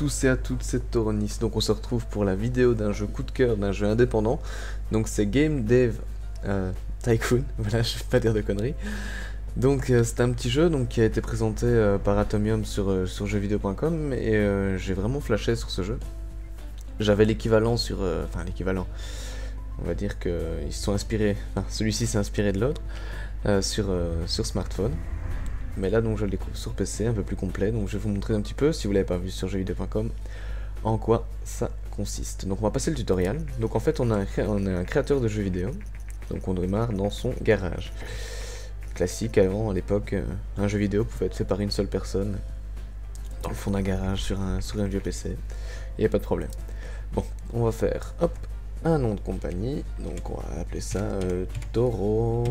tous et à toutes, c'est Toronis. Donc on se retrouve pour la vidéo d'un jeu coup de cœur, d'un jeu indépendant. Donc c'est Game Dev Tycoon, voilà, je vais pas dire de conneries. Donc c'est un petit jeu qui a été présenté par Atomium sur jeuxvideo.com et j'ai vraiment flashé sur ce jeu. J'avais l'équivalent sur... enfin l'équivalent, on va dire qu'ils se sont inspirés, enfin celui-ci s'est inspiré de l'autre, sur smartphone. Mais là donc je le découvre sur PC, un peu plus complet, donc je vais vous montrer un petit peu, si vous l'avez pas vu sur jeuxvideo.com, en quoi ça consiste. Donc on va passer le tutoriel. Donc en fait on a un créateur de jeux vidéo, donc on démarre dans son garage. Classique, avant, à l'époque, un jeu vidéo pouvait être fait par une seule personne, dans le fond d'un garage, sur un vieux PC, il n'y a pas de problème. Bon, on va faire, hop, un nom de compagnie, donc on va appeler ça Toro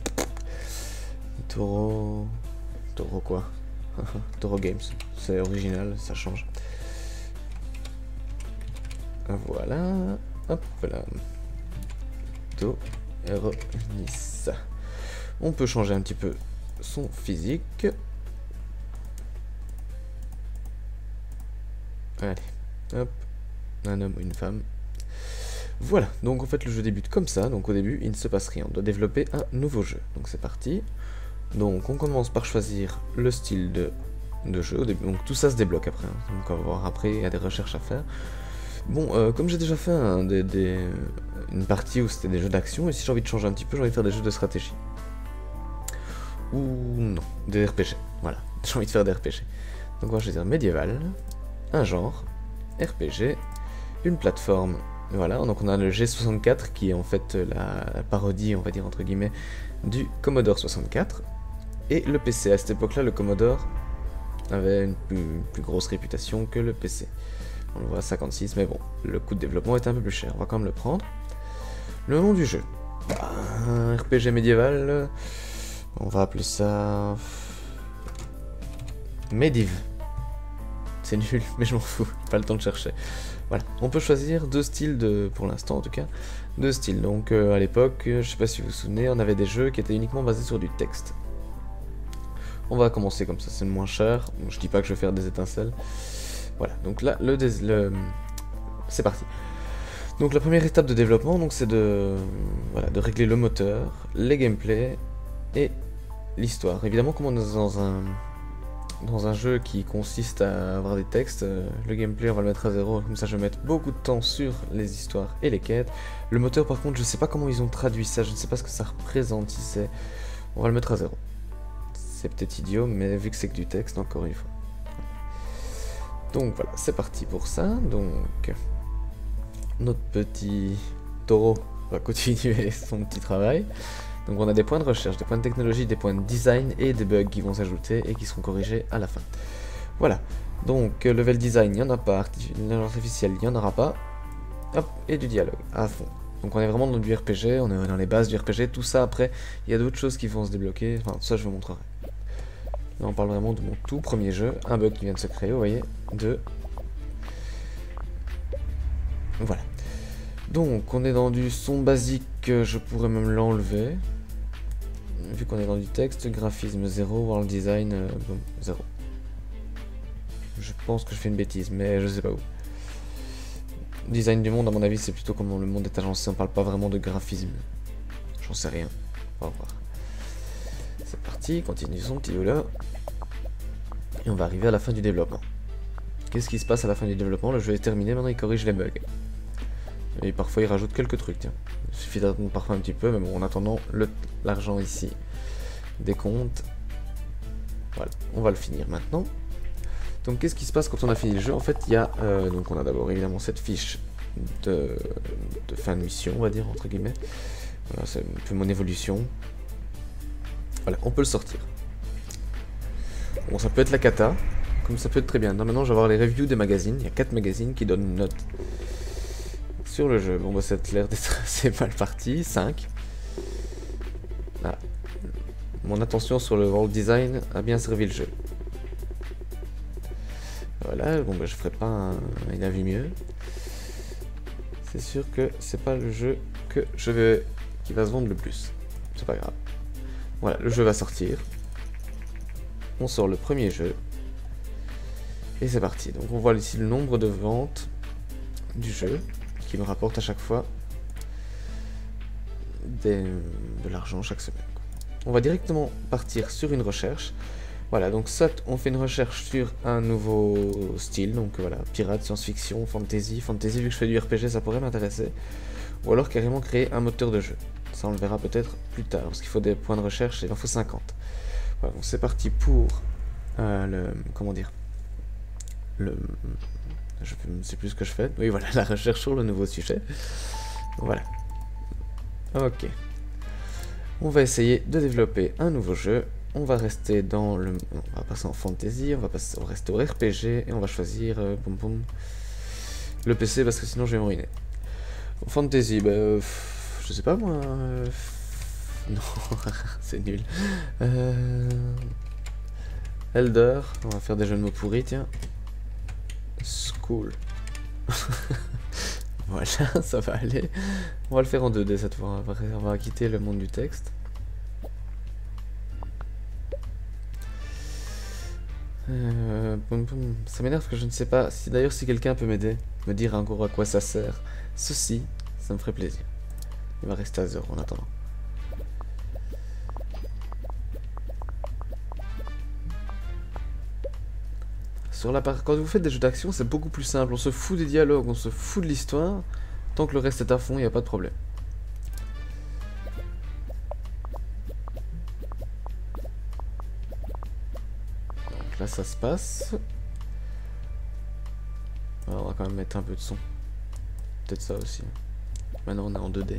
quoi? Toro Games, c'est original, ça change. Voilà, hop là. Toronis. On peut changer un petit peu son physique. Allez, hop, un homme ou une femme. Voilà, donc en fait le jeu débute comme ça, donc au début il ne se passe rien, on doit développer un nouveau jeu. Donc c'est parti. Donc on commence par choisir le style de jeu au début, donc tout ça se débloque après, hein. Donc on va voir après, il y a des recherches à faire. Bon, comme j'ai déjà fait une partie où c'était des jeux d'action, et si j'ai envie de changer un petit peu, j'ai envie de faire des jeux de stratégie. Ou non, des RPG, voilà, j'ai envie de faire des RPG. Donc on va choisir médiéval, un genre, RPG, une plateforme, voilà, donc on a le G64 qui est en fait la parodie, on va dire entre guillemets, du Commodore 64, et le PC. À cette époque-là, le Commodore avait une plus grosse réputation que le PC. On le voit à 56, mais bon, le coût de développement est un peu plus cher, on va quand même le prendre. Le nom du jeu, un RPG médiéval, on va appeler ça... Mediv. C'est nul, mais je m'en fous, pas le temps de chercher. Voilà, on peut choisir deux styles, pour l'instant en tout cas, deux styles. Donc à l'époque, je sais pas si vous vous souvenez, on avait des jeux qui étaient uniquement basés sur du texte. On va commencer comme ça, c'est le moins cher. Bon, je dis pas que je vais faire des étincelles. Voilà, donc là, c'est parti. Donc la première étape de développement, c'est de régler le moteur, les gameplays et l'histoire. Évidemment, comme on est dans un jeu qui consiste à avoir des textes, le gameplay on va le mettre à 0, comme ça je vais mettre beaucoup de temps sur les histoires et les quêtes. Le moteur par contre, je sais pas comment ils ont traduit ça, je ne sais pas ce que ça représente, si c'est... On va le mettre à 0. C'est peut-être idiot, mais vu que c'est que du texte, encore une fois. Donc voilà, c'est parti pour ça. Donc notre petit taureau va continuer son petit travail. Donc on a des points de recherche, des points de technologie, des points de design et des bugs qui vont s'ajouter et qui seront corrigés à la fin. Voilà, donc level design, il n'y en a pas, l'intelligence artificielle, il n'y en aura pas. Hop, et du dialogue, à fond. Donc on est vraiment dans du RPG, on est dans les bases du RPG, tout ça après, il y a d'autres choses qui vont se débloquer, enfin ça je vous montrerai. Là on parle vraiment de mon tout premier jeu, un bug qui vient de se créer, vous voyez, voilà. Donc on est dans du son basique, je pourrais même l'enlever. Vu qu'on est dans du texte, graphisme 0, world design 0. Je pense que je fais une bêtise, mais je sais pas où. Design du monde, à mon avis, c'est plutôt comment le monde est agencé, on parle pas vraiment de graphisme. J'en sais rien, on va voir. C'est parti, continue son petit là. Et on va arriver à la fin du développement. Qu'est-ce qui se passe à la fin du développement? Le jeu est terminé, maintenant il corrige les bugs. Et parfois il rajoute quelques trucs, tiens. Il suffit d'attendre parfois un petit peu, mais bon, en attendant, l'argent ici décompte. Voilà, on va le finir maintenant. Donc qu'est-ce qui se passe quand on a fini le jeu? En fait, il y a, donc on a d'abord évidemment cette fiche de fin de mission, on va dire, entre guillemets. Voilà, c'est un peu mon évolution. Voilà, on peut le sortir. Bon, ça peut être la cata, comme ça peut être très bien. Non, maintenant, je vais avoir les reviews des magazines. Il y a 4 magazines qui donnent une note sur le jeu. Bon, bah, ça a l'air d'être assez mal parti. 5. Ah. Mon attention sur le world design a bien servi le jeu. Voilà, bon, bah, je ferai pas une avis mieux. C'est sûr que c'est pas le jeu qui va se vendre le plus. C'est pas grave. Voilà, le jeu va sortir. On sort le premier jeu. Et c'est parti. Donc on voit ici le nombre de ventes du jeu qui me rapporte à chaque fois de l'argent chaque semaine. On va directement partir sur une recherche. Voilà, donc soit on fait une recherche sur un nouveau style, donc voilà, pirate, science-fiction, fantasy. Fantasy, vu que je fais du RPG, ça pourrait m'intéresser. Ou alors carrément créer un moteur de jeu. Ça on le verra peut-être plus tard, parce qu'il faut des points de recherche, et il en faut 50. Voilà, donc c'est parti pour comment dire, je ne sais plus ce que je fais. Oui, voilà, la recherche sur le nouveau sujet. Voilà. Ok. On va essayer de développer un nouveau jeu. On va rester dans le... On va passer en fantasy, on va rester au RPG, et on va choisir le PC, parce que sinon je vais me ruiner. Fantasy, bah... je sais pas moi... non, c'est nul. Elder, on va faire des jeux de mots pourris, tiens. School. Voilà, ça va aller. On va le faire en 2D cette fois. On va quitter le monde du texte. Ça m'énerve parce que je ne sais pas si d'ailleurs si quelqu'un peut m'aider, me dire encore à quoi ça sert. Ceci, ça me ferait plaisir. Il va rester à 0 en attendant. Sur la part, quand vous faites des jeux d'action, c'est beaucoup plus simple. On se fout des dialogues, on se fout de l'histoire. Tant que le reste est à fond, il n'y a pas de problème. Donc là, ça se passe. Alors, on va quand même mettre un peu de son. Peut-être ça aussi. Maintenant, on est en 2D.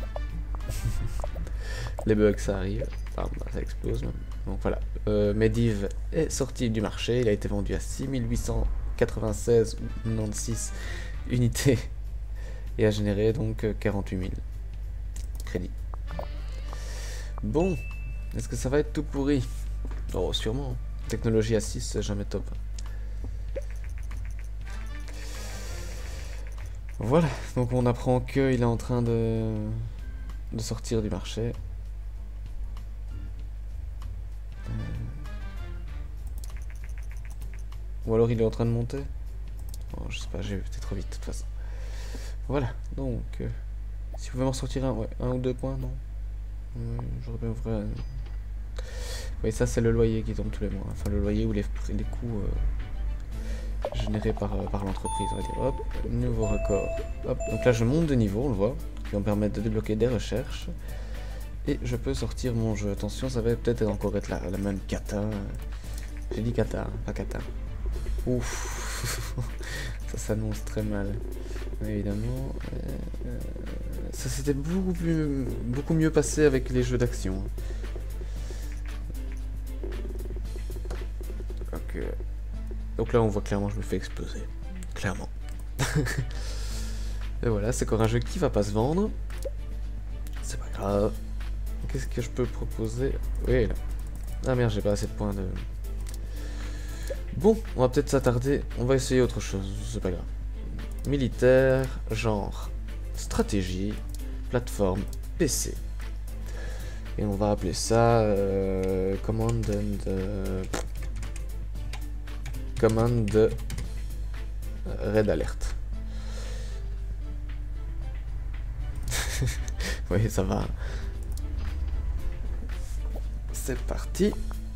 Les bugs, ça arrive. Enfin, ça explose même. Donc voilà. Medivh est sorti du marché. Il a été vendu à 6896 ou 96 unités. Et a généré donc 48 000 crédits. Bon. Est-ce que ça va être tout pourri? Oh, sûrement. Technologie à 6, c'est jamais top. Voilà. Donc on apprend qu'il est en train de sortir du marché. Ou alors il est en train de monter. Oh, je sais pas, j'ai peut-être trop vite de toute façon. Voilà, donc si vous pouvez m'en sortir un, ouais, 1 ou 2 points, non. J'aurais bien vrai. Oui, ça c'est le loyer qui tombe tous les mois. Enfin le loyer ou les coûts générés par l'entreprise, on va dire. Hop, nouveau record. Hop, donc là je monte de niveau, on le voit, qui va me permettre de débloquer des recherches. Et je peux sortir mon jeu. Attention, ça va peut-être encore être la même cata. J'ai dit cata, hein, pas cata. Ouf, ça s'annonce très mal. Évidemment, ça s'était beaucoup mieux passé avec les jeux d'action. Donc là, on voit clairement, je me fais exploser, clairement. Et voilà, c'est encore un jeu qui va pas se vendre. C'est pas grave. Qu'est-ce que je peux proposer? Oui, là. Ah merde, j'ai pas assez de points de... Bon, on va peut-être s'attarder. On va essayer autre chose, c'est pas grave. Militaire, genre, stratégie, plateforme, PC. Et on va appeler ça Command Red Alert. Oui, ça va. C'est parti.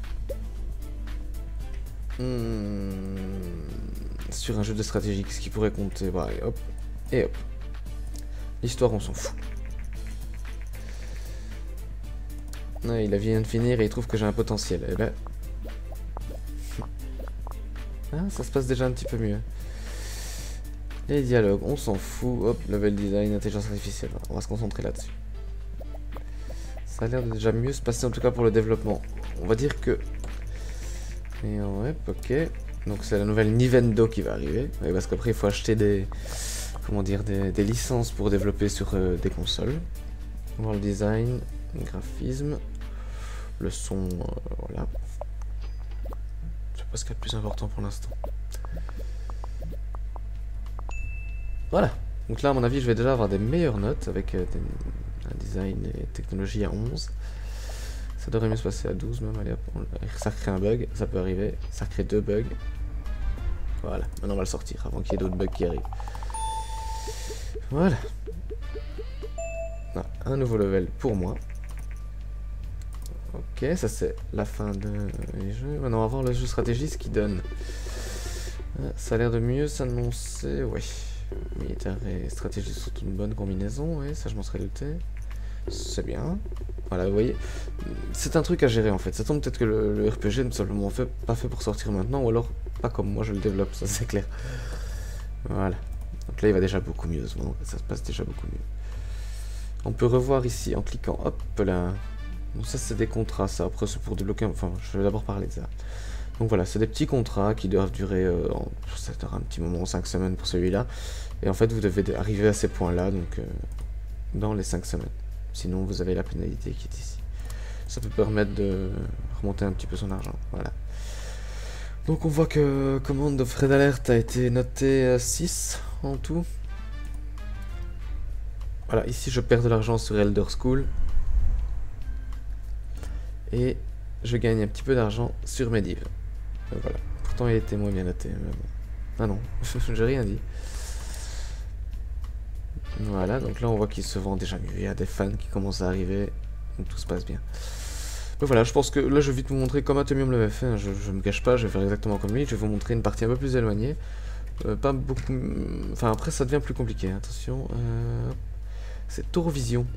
Sur un jeu de stratégie, ce qui pourrait compter. Voilà, et hop, et hop. L'histoire, on s'en fout. Ah, il vient de finir et il trouve que j'ai un potentiel. Eh ben... Ah, ça se passe déjà un petit peu mieux. Les dialogues, on s'en fout. Hop, level design, intelligence artificielle. On va se concentrer là-dessus. Ça a l'air de déjà mieux se passer, en tout cas pour le développement. On va dire que... Et ouais, ok. Donc c'est la nouvelle Nintendo qui va arriver. Ouais, parce qu'après il faut acheter des... Comment dire, des licences pour développer sur des consoles. On va voir le design, le graphisme, le son, voilà. C'est pas ce qu'il y a de plus important pour l'instant. Voilà. Donc là, à mon avis, je vais déjà avoir des meilleures notes avec un design et technologie à 11. Ça devrait mieux se passer à 12 même. Allez hop, ça crée un bug, ça peut arriver. Ça crée 2 bugs. Voilà, maintenant on va le sortir avant qu'il y ait d'autres bugs qui arrivent. Voilà. Ah, un nouveau level pour moi. Ok, ça c'est la fin de les jeux. Maintenant on va voir le jeu stratégie, ce qu'il donne. Ça a l'air de mieux s'annoncer, ouais. Militaire et stratégie sont une bonne combinaison, ouais, ça je m'en serais douté. C'est bien. Voilà, vous voyez, c'est un truc à gérer en fait. Ça tombe peut-être que le RPG n'est simplement pas fait pour sortir maintenant, ou alors pas comme moi je le développe, ça c'est clair. Voilà. Donc là il va déjà beaucoup mieux, ça se passe déjà beaucoup mieux. On peut revoir ici en cliquant, hop là. Donc ça c'est des contrats, ça après c'est pour débloquer, enfin je vais d'abord parler de ça. Donc voilà, c'est des petits contrats qui doivent durer ça durera un petit moment, 5 semaines pour celui-là. Et en fait vous devez arriver à ces points-là, donc dans les 5 semaines. Sinon vous avez la pénalité qui est ici. Ça peut permettre de remonter un petit peu son argent, voilà. Donc on voit que Command of Red Alert a été noté 6 en tout. Voilà, ici je perds de l'argent sur Elder School. Et je gagne un petit peu d'argent sur Medivh. Voilà. Pourtant il était moins bien noté. Ah non, j'ai rien dit. Voilà, donc là on voit qu'il se vend déjà mieux. Il y a des fans qui commencent à arriver. Donc tout se passe bien. Donc voilà, je pense que là je vais vite vous montrer comme Atomium l'avait fait. Hein. Je me cache pas, je vais faire exactement comme lui. Je vais vous montrer une partie un peu plus éloignée. Pas beaucoup. Enfin après ça devient plus compliqué. Attention. C'est Taurovision.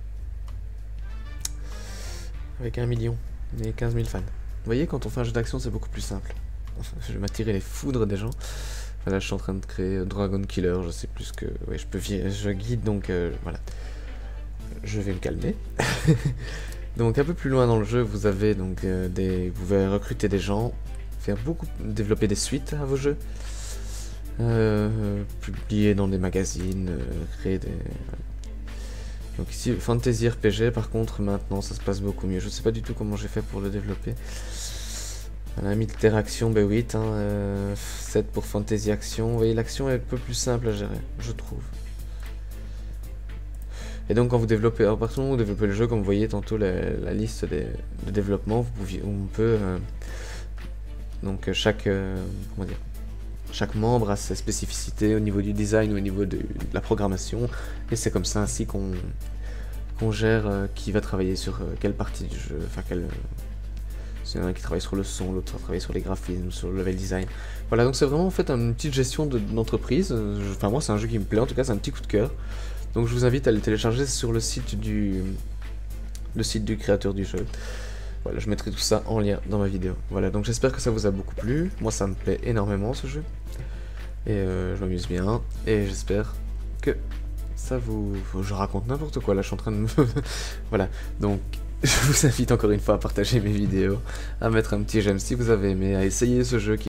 Avec 1 million et 15 000 fans. Vous voyez, quand on fait un jeu d'action, c'est beaucoup plus simple. Je vais m'attirer les foudres des gens. Voilà, je suis en train de créer Dragon Killer, je sais plus que... Ouais, je guide, donc voilà. Je vais me calmer. Donc un peu plus loin dans le jeu, vous avez donc vous pouvez recruter des gens, développer des suites à vos jeux, publier dans des magazines, créer des... Donc ici, Fantasy RPG, par contre, maintenant, ça se passe beaucoup mieux. Je sais pas du tout comment j'ai fait pour le développer. Voilà, Militaire Action, B8, hein, 7 pour Fantasy Action. Vous voyez, l'action est un peu plus simple à gérer, je trouve. Et donc, quand vous développez, à partir du moment où vous développez le jeu, comme vous voyez tantôt la liste de développement, on peut... donc, chaque membre a ses spécificités au niveau du design ou au niveau de la programmation, et c'est comme ça ainsi qu'on gère qui va travailler sur quelle partie du jeu, enfin il y en a qui travaille sur le son, l'autre travaille sur les graphismes, sur le level design. Voilà, donc c'est vraiment en fait une petite gestion d'entreprise. Enfin moi c'est un jeu qui me plaît, en tout cas c'est un petit coup de cœur. Donc je vous invite à le télécharger sur le site du créateur du jeu. Voilà, je mettrai tout ça en lien dans ma vidéo. Voilà, donc j'espère que ça vous a beaucoup plu. Moi ça me plaît énormément ce jeu. Et je m'amuse bien. Et j'espère que ça vous... Je raconte n'importe quoi là, je suis en train de me... Voilà, donc je vous invite encore une fois à partager mes vidéos, à mettre un petit j'aime si vous avez aimé, à essayer ce jeu qui